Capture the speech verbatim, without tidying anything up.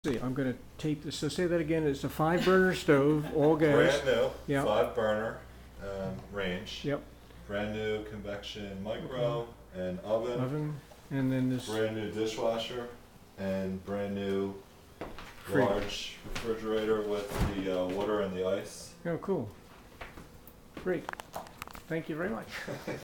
See, I'm going to tape this. So say that again. It's a five burner stove, all gas. Brand new, Yep. five burner um, range. Yep. Brand new convection micro and oven. Oven. And then this. Brand new dishwasher and brand new Fridge. large refrigerator with the uh, water and the ice. Oh, cool. Great. Thank you very much.